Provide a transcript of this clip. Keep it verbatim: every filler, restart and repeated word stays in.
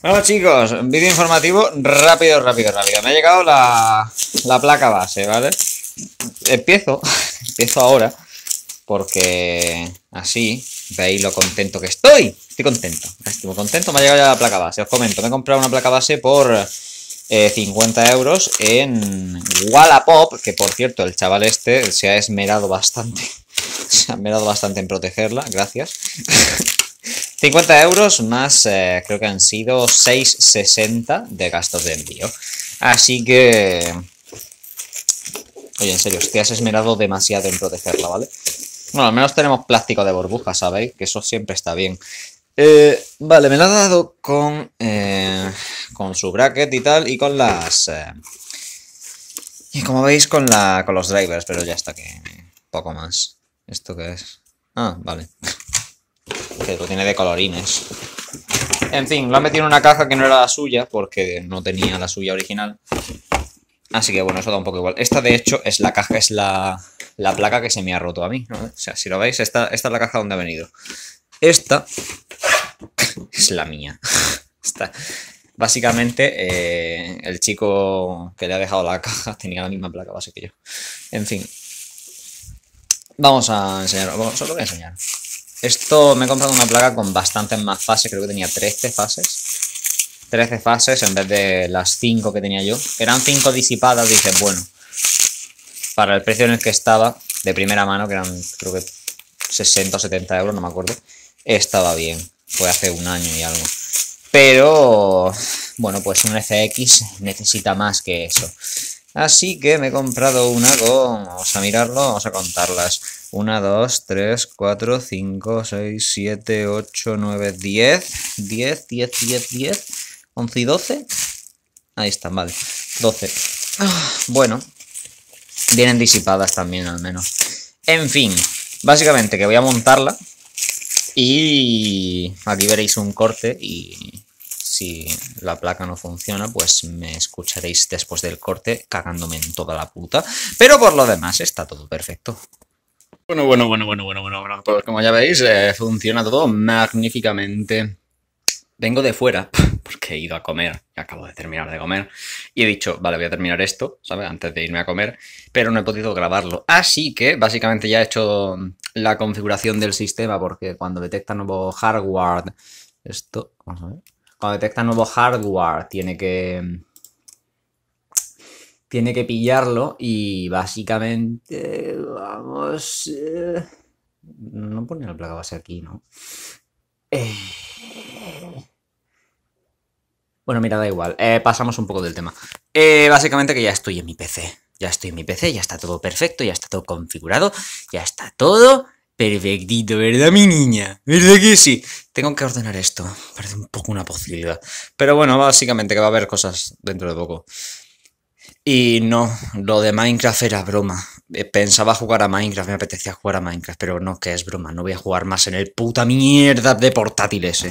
Bueno chicos, vídeo informativo rápido, rápido, rápido. Me ha llegado la, la placa base, ¿vale? Empiezo, empiezo ahora porque así veis lo contento que estoy. Estoy contento, estoy muy contento. Me ha llegado ya la placa base. Os comento, me he comprado una placa base por eh, cincuenta euros en Wallapop, que por cierto el chaval este se ha esmerado bastante. Se ha esmerado bastante en protegerla, gracias. cincuenta euros más, eh, creo que han sido seis sesenta de gastos de envío. Así que... Oye, en serio, te has esmerado demasiado en protegerla, ¿vale? Bueno, al menos tenemos plástico de burbuja, ¿sabéis? Que eso siempre está bien. Eh, vale, me la ha dado con, eh, con su bracket y tal, y con las... Eh, y como veis, con, la, con los drivers, pero ya está, que poco más. ¿Esto qué es? Ah, vale. Que lo tiene de colorines. En fin, lo ha metido en una caja que no era la suya, porque no tenía la suya original. Así que bueno, eso da un poco igual. Esta de hecho es la caja, es la, la placa que se me ha roto a mí, ¿no? O sea, si lo veis, esta, esta es la caja donde ha venido. Esta es la mía. Esta. Básicamente, eh, el chico que le ha dejado la caja tenía la misma placa base que yo. En fin. Vamos a enseñar, bueno, solo voy a enseñar. Esto me he comprado una placa con bastantes más fases, creo que tenía trece fases. trece fases en vez de las cinco que tenía yo. Eran cinco disipadas, dije, bueno, para el precio en el que estaba, de primera mano, que eran creo que sesenta o setenta euros, no me acuerdo, estaba bien. Fue hace un año y algo. Pero, bueno, pues un F X necesita más que eso. Así que me he comprado una con, vamos a mirarlo, vamos a contarlas. uno, dos, tres, cuatro, cinco, seis, siete, ocho, nueve, diez. diez, diez, diez, diez. once y doce. Ahí están, vale. doce. Bueno. Vienen disipadas también, al menos. En fin. Básicamente que voy a montarla. Y aquí veréis un corte. Y si la placa no funciona, pues me escucharéis después del corte cagándome en toda la puta. Pero por lo demás está todo perfecto. Bueno, bueno, bueno, bueno, bueno, bueno, bueno. Pues como ya veis, eh, funciona todo magníficamente. Vengo de fuera, porque he ido a comer, acabo de terminar de comer, y he dicho, vale, voy a terminar esto, ¿sabes? Antes de irme a comer, pero no he podido grabarlo. Así que, básicamente ya he hecho la configuración del sistema, porque cuando detecta nuevo hardware, esto, vamos a ver, cuando detecta nuevo hardware, tiene que... Tiene que pillarlo y básicamente, vamos... Eh, no pone la placa base aquí, ¿no? Eh... Bueno, mira, da igual. Eh, pasamos un poco del tema. Eh, básicamente que ya estoy en mi P C. Ya estoy en mi P C, ya está todo perfecto, ya está todo configurado, ya está todo perfectito, ¿verdad, mi niña? ¿Verdad que sí? Tengo que ordenar esto. Parece un poco una posibilidad. Pero bueno, básicamente que va a haber cosas dentro de poco. Y no, lo de Minecraft era broma. Pensaba jugar a Minecraft, me apetecía jugar a Minecraft, pero no, que es broma. No voy a jugar más en el puta mierda de portátil ese.